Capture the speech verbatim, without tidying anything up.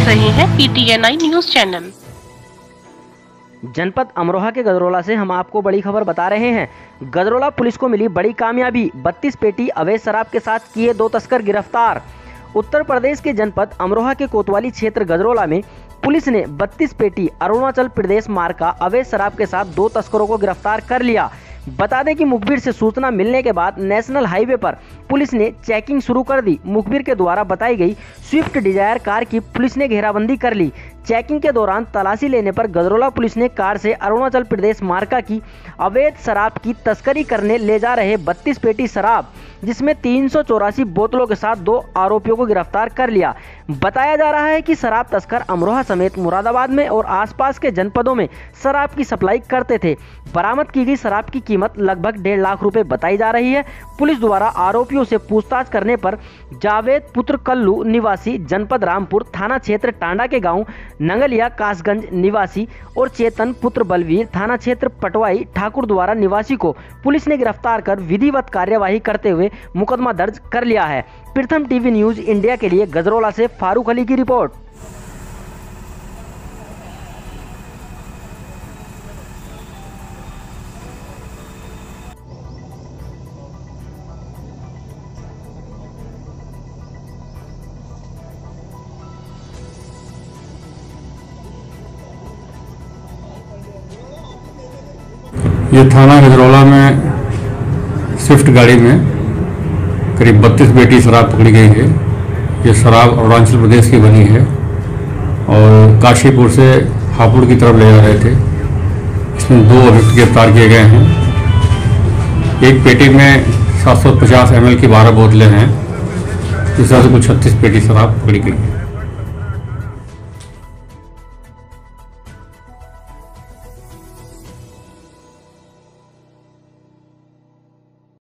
देख रहे हैं पीटीएनआई न्यूज चैनल। जनपद अमरोहा के गजरोला से हम आपको बड़ी खबर बता रहे हैं। गजरोला पुलिस को मिली बड़ी कामयाबी, बत्तीस पेटी अवैध शराब के साथ किए दो तस्कर गिरफ्तार। उत्तर प्रदेश के जनपद अमरोहा के कोतवाली क्षेत्र गजरोला में पुलिस ने बत्तीस पेटी अरुणाचल प्रदेश मार्ग का अवैध शराब के साथ दो तस्करों को गिरफ्तार कर लिया। बता दें कि मुखबिर से सूचना मिलने के बाद नेशनल हाईवे पर पुलिस ने चेकिंग शुरू कर दी। मुखबिर के द्वारा बताई गई स्विफ्ट डिजायर कार की पुलिस ने घेराबंदी कर ली। चेकिंग के दौरान तलाशी लेने पर गजरोला पुलिस ने कार से अरुणाचल प्रदेश मार्का की अवैध शराब की तस्करी करने ले जा रहे बत्तीस पेटी शराब, जिसमें तीन सौ चौरासी बोतलों के साथ दो आरोपियों को गिरफ्तार कर लिया। बताया जा रहा है कि शराब तस्कर अमरोहा समेत मुरादाबाद में और आसपास के जनपदों में शराब की सप्लाई करते थे। बरामद की गई शराब की कीमत लगभग डेढ़ लाख रुपए बताई जा रही है। पुलिस द्वारा आरोपियों से पूछताछ करने पर जावेद पुत्र कल्लू निवासी जनपद रामपुर थाना क्षेत्र टांडा के गांव नंगलिया कासगंज निवासी और चेतन पुत्र बलवीर थाना क्षेत्र पटवाई ठाकुर द्वारा निवासी को पुलिस ने गिरफ्तार कर विधिवत कार्यवाही करते हुए मुकदमा दर्ज कर लिया है। प्रथम टीवी न्यूज इंडिया के लिए गजरोला से फारूक अली की रिपोर्ट। ये थाना गजरोला में स्विफ्ट गाड़ी में करीब बत्तीस पेटी शराब पकड़ी गई है। ये शराब अरुणाचल प्रदेश की बनी है और काशीपुर से हापुड़ की तरफ ले जा रहे थे। इसमें दो अभियुक्त गिरफ्तार किए गए हैं। एक पेटी में सात सौ पचास एम एल की बारह बोतलें हैं। इस तरह से कुछ छत्तीस पेटी शराब पकड़ी गई है।